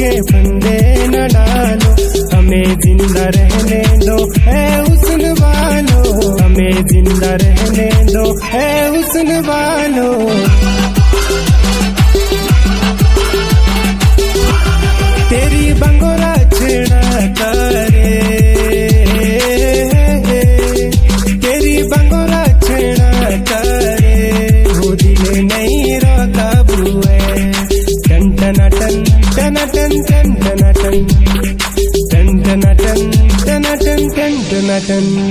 में फंदे न डालो, हमें जिंदा रहने दो है हुस्न वालो, हमें जिंदा रहने दो है हुस्न वालो। तेरी बंगोरा छेड़ा करे, तेरी बंगोरा छेड़ा करे, वो दिल नहीं रोका बुए। टन टन टन टन टन टन टन टन टन टन टन टन टन टन टन।